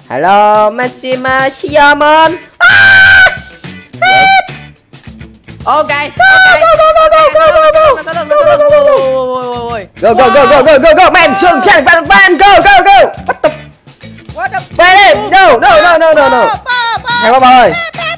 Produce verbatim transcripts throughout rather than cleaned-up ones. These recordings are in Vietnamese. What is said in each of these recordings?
Hello, Maxima Chiamon. Ok, ok. Go go go go go go go man, John can ban ban go go go. What the? What the? Về đi. No no no no no no. Hay quá bà ơi.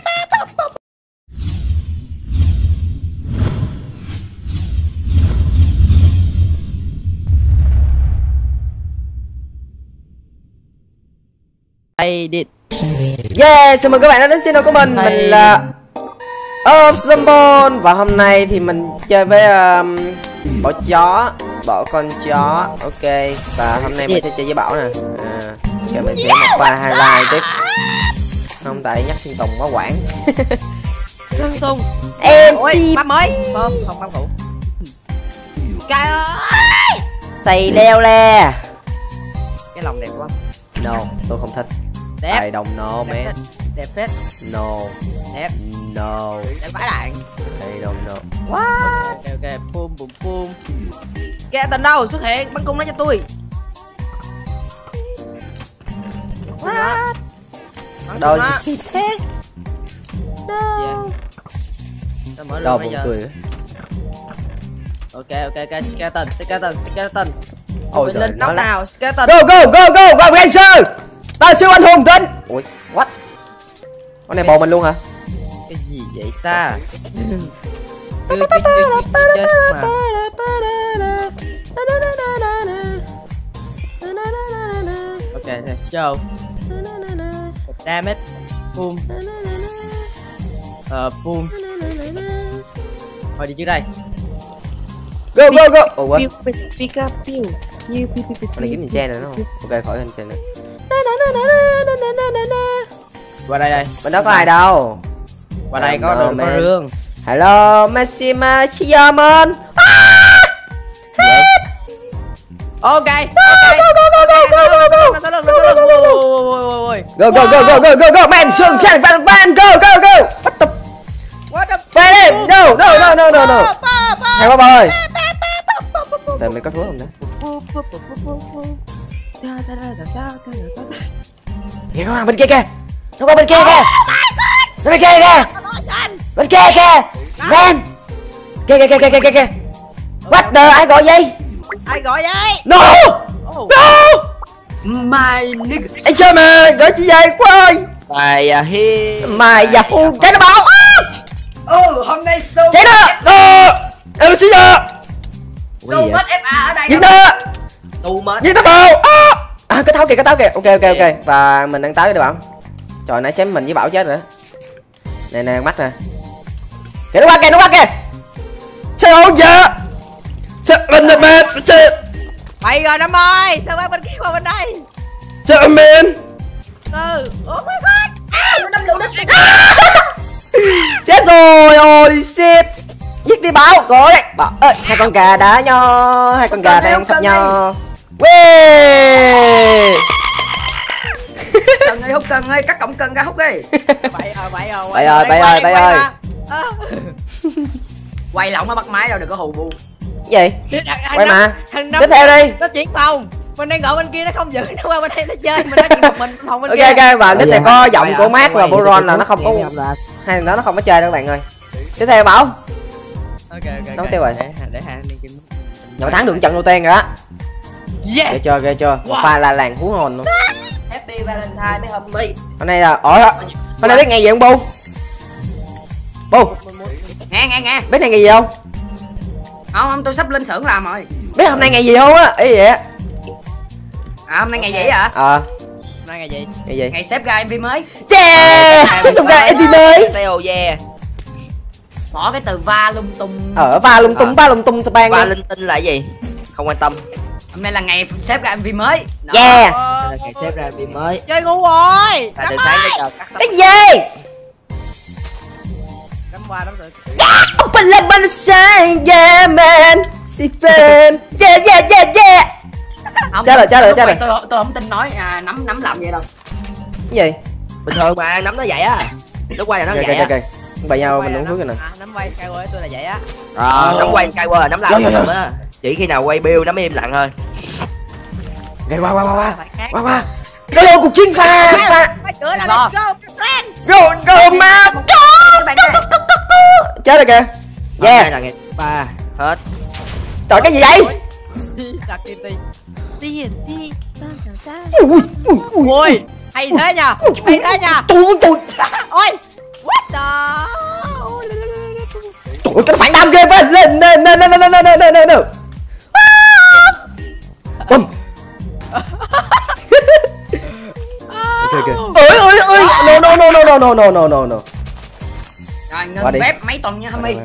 I did. Yeah, chào mừng các bạn đã đến channel của mình. Mình là Ozambon và hôm nay thì mình chơi với um, bỏ chó, bỏ con chó. Ok, và hôm nay mình sẽ chơi với Bảo nè. À, okay, mình sẽ một pha highlight tiếp. Không, tại nhắc Thiên Tùng quá quảng. Thiên Tùng. Em đi bắp mới. Không, không bắp cũ. Trời ơi. Xày leo le. Cái lòng đẹp quá. No, tôi không thích. Đẹp. I don't know man. Đẹp phết. No. Đẹp. No. Đẹp vãi đạn. I don't know. What? Ok ok, boom boom boom. Skeleton đâu xuất hiện, bắn cung nó cho tôi. What? Đâu gì thế? No. Tao mở Đâu luôn buồn bây giờ. cười. Ok ok ok, skeleton, skeleton, skeleton. Ôi Lên nóc nào, skeleton. Go go go go go Ranger. Ta siêu anh hùng tin. Ui, what? Con này bầu mình luôn hả? Cái gì vậy ta? Ok, let's go. Damn it. Boom. Ờ, boom. Thôi đi trước đây. Go go go. Ủa quá. Pick up piu. Con này kiếm nhìn che nữa đúng không? Ok, khỏi hình che nữa. Qua đây đây. Bên đó có ai đâu. Qua đây có đường có rương. Hello, Maxima Chiamon. Ok. Go go go go go go go man, John can ban ban go go go. What the? What the? Về đi. No no no no no no. Hay quá bà ơi. Để mình có thuốc không đấy? Kìa con bên kia kìa. Nó qua bên kia kìa. Nó bên kia kìa. Bên kia kìa. Man. Kìa kìa kìa kìa kìa kìa. What the, ai gọi vậy? Ai gọi vậy? No. No. My nigga. Anh chơi mà, gọi chị vậy quá ơi. Mày à hi. Mày già phu, cháy nó bảo. Ừ, hôm nay show. Cháy nó. Ờ. Em xin rồi. Show mất ép a ở đây. Giết nó. Tù mất. Giết nó bảo. À, cái tháo kìa, cái tháo kìa. Ok ok ok. Và mình đang táo đi Bảo. Trời, nãy xem mình với Bảo chết rồi. Nè nè, mắt nè. Kìa, nó qua kìa, nó qua kìa. Sao không vậy? Sao mình là mệt? Mày rồi Năm ơi, sao qua bên kia qua bên đây? Sao mình? Ừ, oh my god. À, nó đâm lựu đất. Chết rồi, holy shit. Giết đi Bảo, cố đấy. Bảo ơi, hai con gà đá nhau, hai con gà đang thập nhau. Quê. Cần ơi, hút cần ơi, cắt cổng cần ra hút đi. Vậy rồi, vậy rồi. Vậy rồi, vậy rồi, vậy rồi. Quay lỏng nó bắt máy đâu, đừng có hù bu. Cái gì? Quay mà. Tiếp theo đi. Nó chuyển phòng. Mình đang gọi bên kia nó không giữ, nó qua bên đây nó chơi, mình đang một mình phòng bên kia. Ok ok, và nick này có giọng của Mark và Boron là nó không có hai nó nó không có chơi đâu các bạn ơi. Tiếp theo Bảo. Ok ok. Đón tiếp rồi. Để để hạ đi kiếm. Nhỏ thắng được trận đầu tiên rồi đó. Yes. Ghê chưa, ghê chưa. Một pha là làng hú hồn luôn. Happy Valentine mấy hôm đi. Hôm nay là ủa hôm nay biết ngày gì không Bu? Bu. Nghe nghe nghe. Biết ngày gì không? Không không, tôi sắp lên xưởng làm rồi. Biết hôm nay ngày gì không á? Ý vậy á. À, hôm nay ngày gì hả? Ờ. Hôm nay ngày gì? Ngày gì? Ngày xếp ra em vê mới. Yeah! Xếp ra em vê mới. Sale yeah. Bỏ cái từ va lung tung. Ở va lung tung, va lung tung span. Va linh tinh là gì? Không quan tâm. Hôm nay là ngày xếp ra em vê mới. Yeah. Là ngày xếp ra em vê mới. Chơi ngu rồi. Từ sáng tới giờ cắt cái gì? Đấm qua đấm rồi. Open lên bên sáng, yeah man. Sipen. Yeah yeah yeah yeah. Chết rồi, chết rồi, chết rồi. Tôi tôi không tin nói à, nắm nắm làm vậy đâu. Cái gì? Bình thường mà nắm nó vậy á. Lúc quay là nó vậy á. Ok ok. Vậy nhau mình uống thuốc rồi nè. À, nắm quay Skyway tôi là vậy á. Ờ, nắm quay Skyway là nắm làm vậy á. Chỉ khi nào quay build nắm im lặng thôi. Ok, qua qua qua qua. Qua qua. Hello cuộc chiến pha pha. Phá cửa là let's go friend. Go go ma. Chết rồi kìa. Yeah. Là ba hết. Trời cái gì vậy? Đặt tiền tiền. Tiền tiền. Ui ui ui. Hay thế nha. Hay thế nha. Trời ơi. Ôi. What the. Trời ơi cái phản đam ghê quá. Lên lên lên lên lên lên lên lên lên. Bum. Okay, okay. Ơi ơi ơi. No no no no no no no no no. Rồi ngừng bếp mấy tuần nha Hami.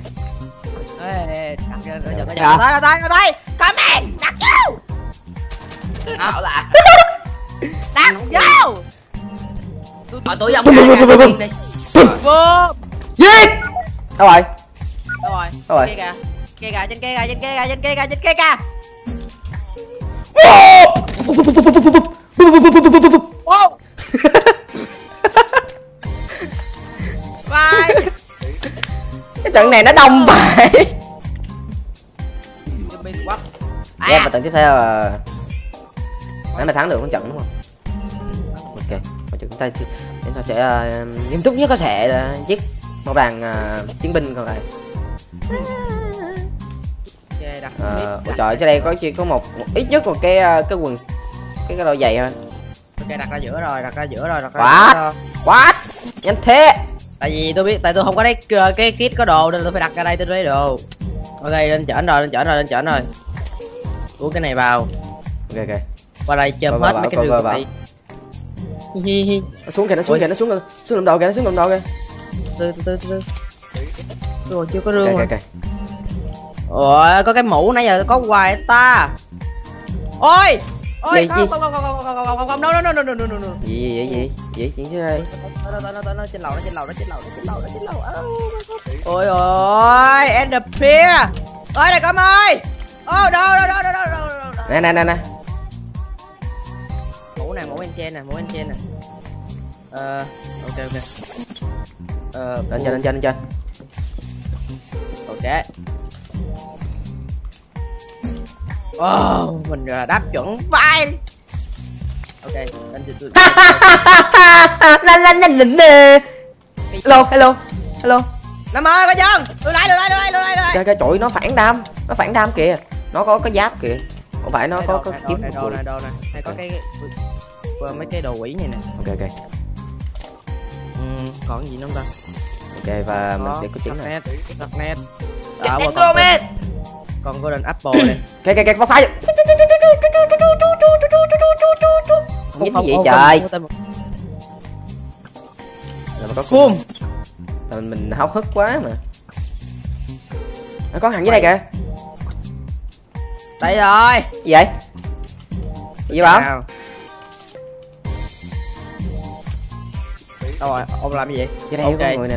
Ê, đặt ra rồi giờ nó giờ tay tay tay. Come in, đặt vô. Đó là. Đặt vô. Ở túi ông đi. Vô. Giết. Đâu rồi? Đâu rồi? Đâu rồi? Kia kìa. Kia kìa, trên kia kìa, trên kia kìa, trên kia kìa, trên kia kìa. Wow. Vai. Cái trận này nó đông vậy. À. Yeah, và trận tiếp theo là nếu mà thắng được con trận đúng không? Ok, và trận chúng ta chúng ta sẽ uh, nghiêm túc nhất có thể uh, giết một đàn uh, chiến binh còn lại. Uh, ôi trời, trên đây có chỉ có một, một ít nhất một cái uh, cái quần cái cái đôi giày thôi. Ok, đặt ra giữa rồi, đặt ra giữa rồi, đặt ra What? giữa rồi. What? Nhanh thế. Tại vì tôi biết, tại tôi không có đấy cái kit có đồ nên tôi phải đặt ra đây tôi lấy đồ. Ok, lên trển rồi, lên trển rồi, lên trển rồi. Uống cái này vào. Ok ok. Qua đây chôm hết mấy cái đường này. Nó xuống kìa, nó xuống kìa, nó xuống xuống lầm đầu kìa, nó xuống lầm đầu kìa. Từ từ từ từ. Tôi còn chưa có rương. Ok mà. ok. Ôi, có cái mũ nãy giờ có hoài ta. Ôi. Ôi, gì, không, gì? không, không, không, không, không, không, không, không, no, no, no, no, no, no, no. Gì gì gì gì gì chuyện thế đây? Nó nó nó nó trên lầu, nó trên lầu, nó trên lầu, nó trên lầu, nó trên lầu. Ôi ôi, Ender Pearl. Ôi này con ơi. Ô đâu đâu đâu đâu đâu đâu. Nè nè nè nè. Mũ này, mũ enchant nè, mũ enchant nè. Ờ, ok ok. Ờ, Lên trên lên trên lên trên. ok. Oh, mình là đáp chuẩn vai. Ok, anh từ từ. La la la la la. Hello hello hello. Năm ơi có chân. Lùi lại lùi lại lùi lại lùi lại lùi lại. Cái cái chổi nó phản đam, nó phản đam kìa. Nó có cái giáp kìa. Không phải nó có có kiếm đồ này đồ này. Hay có cái mấy cái đồ quỷ này nè. Ok ok. Ừ, còn gì nữa không ta? Ok và mình sẽ có trứng này. Đặt net. Đó, còn, còn golden apple này. cái cái cái phá phá. Không biết gì vậy trời. Là mà có Boom. Mình mình háo hức quá mà. Nó có thằng dưới đây kìa. Đây rồi. Gì vậy? Gì bảo? Đâu rồi, ông làm gì vậy? Dưới đây okay. Có người nè.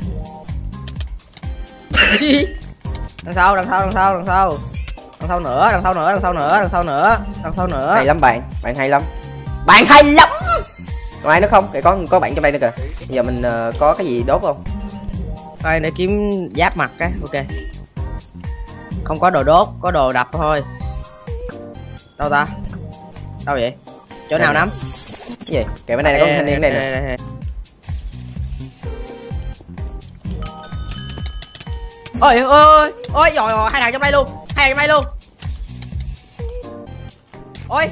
Đằng sau, đằng sau, đằng sau, đằng sau. Đằng sau nữa, đằng sau nữa, đằng sau nữa, đằng sau nữa, đằng sau nữa. Hay lắm bạn, bạn hay lắm. Bạn hay lắm. Còn ai nữa không? Để có có bạn trong đây nữa kìa. Bây giờ mình uh, có cái gì đốt không? Đây để kiếm giáp mặt cái, ok. Không có đồ đốt, có đồ đập thôi. Đâu ta? Đâu vậy? Chỗ nào nắm? Cái gì? Kệ bên này có thanh niên này nè. Ôi ôi ôi rồi rồi hai thằng trong đây luôn, hai thằng trong đây luôn. Ôi.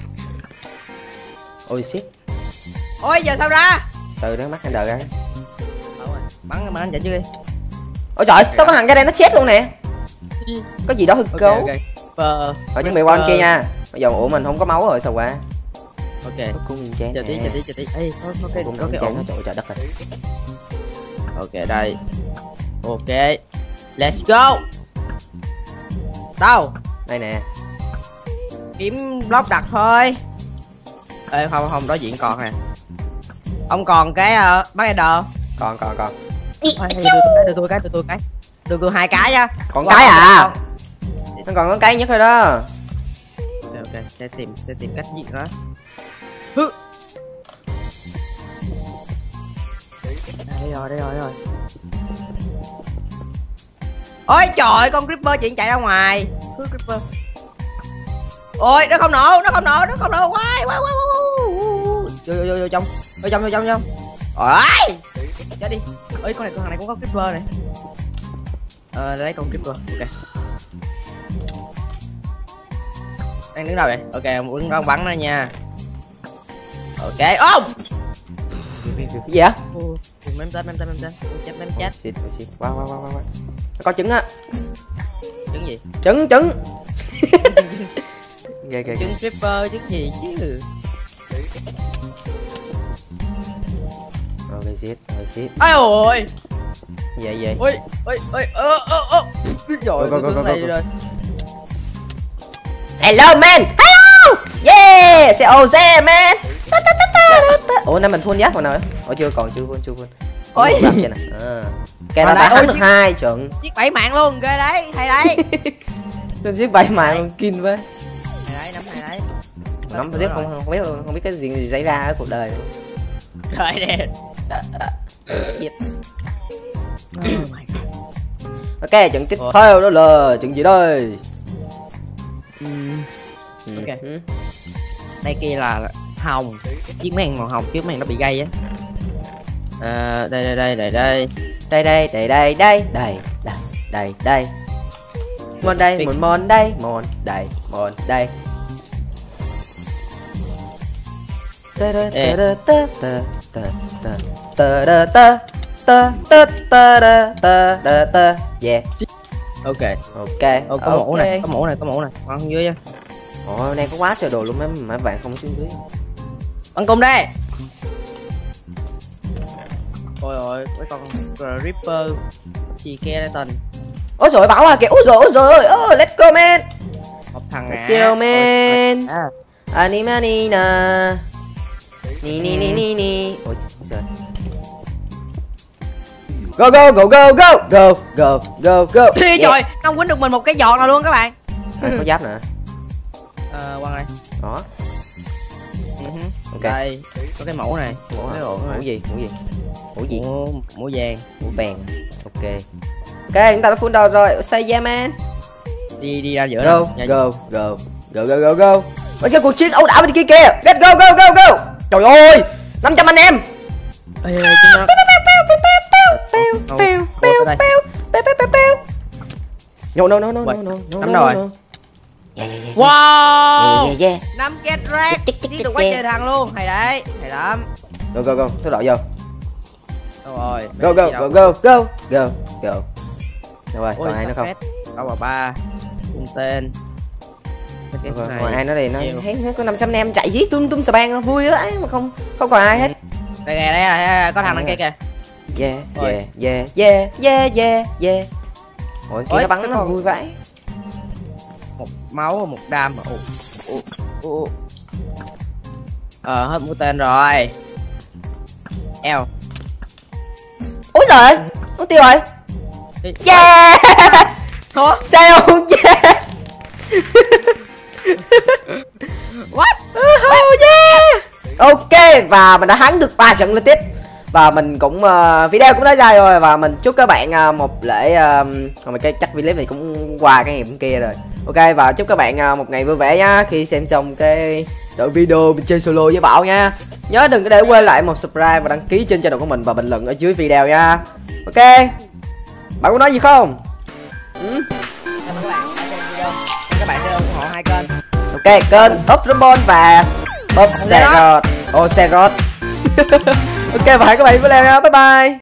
Ôi shit. Ôi giờ sao ra? Từ đó mắt anh đờ ra. Bắn bắn anh chạy chứ đi. Ôi trời, sao có thằng cái đây nó chết luôn nè. Có gì đó hư cấu. Okay, okay. Ờ, ở chuẩn bị qua bên kia nha. Bây giờ ủa mình không có máu rồi sao qua. Ok. Cũng nguyên chén. Chờ tí, chờ tí, chờ tí. Ê, ok, cũng có cái ổn. Trời trời đất rồi. Ok đây. Ok. Let's go. Đâu? Đây nè. Kiếm block đặt thôi. Ê không không đối diện còn nè. Ông còn cái uh, bắn Ender. Còn còn còn. Đưa tôi cái, đưa tôi cái, đưa tôi hai cái nha. Còn cái à? Nó còn có cái nhất thôi đó. Ok, ok, sẽ tìm sẽ tìm cách giết nó. Đây rồi, đây rồi, đây rồi. Ôi trời, con Creeper chuyện chạy ra ngoài. Creeper. Ôi, nó không nổ, nó không nổ, nó không nổ. Quay, quay, quay, quay. vô vô vô trong vô trong vô trong vô trong ôi chết đi. Ơi con này con thằng này cũng có creeper này. Ờ lấy con creeper. Ok đang đứng đâu vậy? Ok đứng đó bắn nó nha. Ok ô Gì vậy? mém tên mém tên mém tên chết mém chết. Xịt xịt wow wow wow wow. Có trứng á. Trứng gì? Trứng trứng. Ghê ghê. Trứng creeper trứng gì chứ. Ok xịt ok xịt. Ôi ôi Vậy vậy. ôi ôi ôi ơ ơ ơ rồi con này rồi. Hello man. Hello. Yeah, xe ô xe man. Ủa nay mình full giáp rồi nào? Ủa chưa còn chưa full chưa full. Ôi à. Cái đó đã thắng được hai trận. Giết bảy mạng luôn, ghê đấy, hay đấy. Làm giết bảy mạng luôn, kinh quá. Hay đấy, nắm hay đấy. Nắm biết không, không biết luôn, không biết cái gì gì xảy ra ở cuộc đời. Trời đẹp. Ok, trận tiếp theo đó là trận gì đây? Uhm. Ừ. Ok. Ừ. Đây kia là hồng, chiếc men màu hồng, chiếc men nó bị gây á. À, đây đây đây đây đây đây đây đây đây đây đây đây đây đây mon đây mon mon đây mon đây mon đây tơ tơ tơ tơ tơ tơ tơ tơ tơ tơ tơ tơ tơ tơ tơ yeah. Ok ok Ô, có mũ này có mũ này có mũ này con dưới á. Ồ này có quá trời đồ luôn mấy mấy bạn không xuống dưới. Bắn cung đây. Ôi ôi mấy con Reaper chì ke đây tình. Ôi rồi bảo à kìa. Ôi rồi ôi rồi ôi let's go man. Một thằng nè. Siêu man. À. Anima nina. Ni ni ni ni ni. Ôi trời. Go go go go go go go go go. Trời, yeah. Nó không quýnh được mình một cái giọt nào luôn các bạn. À, có giáp nữa. Ờ quăng đây. Đó. Uh-huh. Ok. Đây có cái mũ này. Mũ, mũ, mũ gì? Mũ gì? Mũ gì? Mũ, mũ vàng. Mũ vàng. Ok. Ok, chúng ta đã full đầu rồi. Say yeah man. Đi đi ra giữa Go đâu. go go go go go go. Ôi cái cuộc chiến ẩu đả bên kia kìa. Let's go go go go. Trời ơi, năm trăm anh em. Ê ê chúng nó No no no no no no. Nắm rồi. Yeah, yeah, yeah. Wow. Yeah, yeah, yeah. năm get red. Giết được quá trời thằng luôn. Hay đấy. Hay lắm. Go go go, thứ đội vô. Đâu rồi. Go go go go go go go. Đâu rồi, còn ai nữa không? Đâu mà ba. Cung tên. Còn ai nữa thì nó thấy nó có năm trăm em chạy giết tung tung sờ bang nó vui á mà không không còn ai hết. Đây kìa đây có thằng đằng kia kìa. Yeah yeah yeah yeah yeah yeah yeah. Ôi kia nó bắn nó vui vãi. Một máu một đam mà. Ủa. Ờ hết mũi tên rồi. Eo. Úi giời, nó tiêu rồi. Yeah. Thua. Sao không yeah. What? Oh yeah. Ok và mình đã thắng được ba trận liên tiếp. Và mình cũng uh, video cũng đã ra rồi và mình chúc các bạn uh, một lễ uh, cái chắc video này cũng qua cái ngày bên kia rồi. Ok và chúc các bạn uh, một ngày vui vẻ nhá khi xem xong cái đoạn video mình chơi solo với Bảo nha. Nhớ đừng có để quên lại một subscribe và đăng ký trên channel của mình và bình luận ở dưới video nha. Ok. Bạn có nói gì không? Ừ. Các bạn sẽ ủng hộ hai kênh. Ok kênh Up Rumble và Up Serot. Oh Serot. Ok và hẹn các bạn với Leo nha. Bye bye.